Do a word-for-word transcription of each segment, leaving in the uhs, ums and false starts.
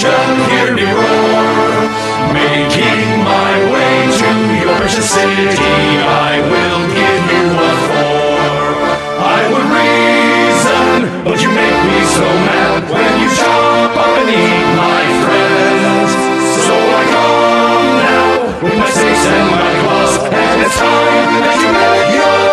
shall hear me roar. Making my way to your precious city, I will give you what for. I would reason, but you make me so mad when you chop up and eat my friends. So I come now with my sticks and my claws, and it's time that you get your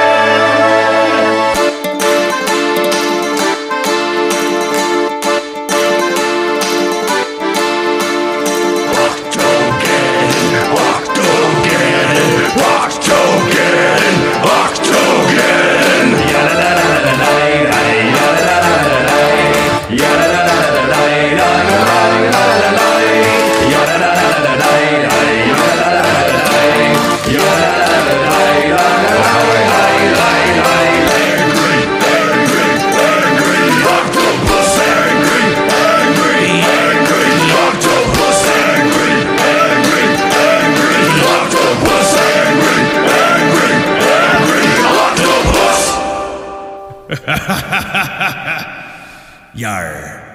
Octogeddon, Octogeddon, Yar.